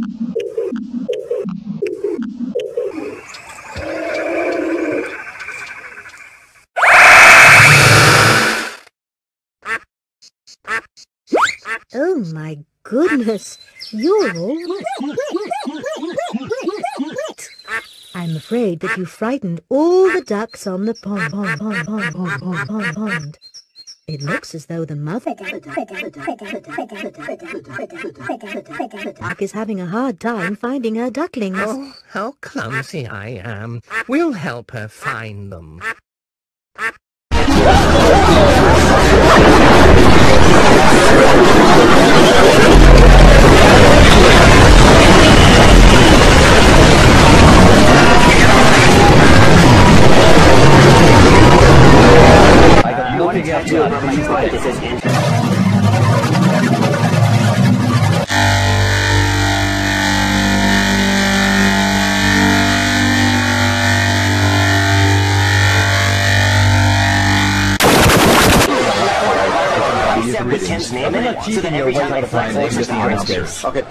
Oh my goodness, you're all wet. I'm afraid that you frightened all the ducks on the pond. It looks as though the mother duck is having a hard time finding her ducklings. Oh, how clumsy I am. We'll help her find them. Ken's name in it, so that every time I flex, it's just orange. Okay.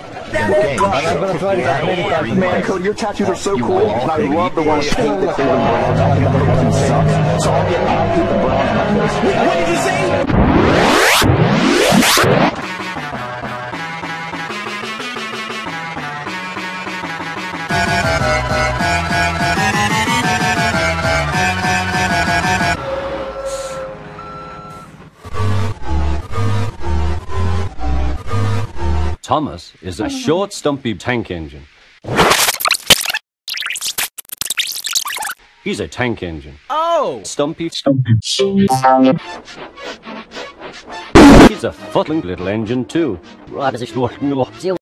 Man, Cody, your tattoos are so cool, and I love the ones that paint the clear brown. So I'll keep the brown. What did you say? Thomas is a short, stumpy tank engine. He's a tank engine. Oh! Stumpy. He's a footling little engine too.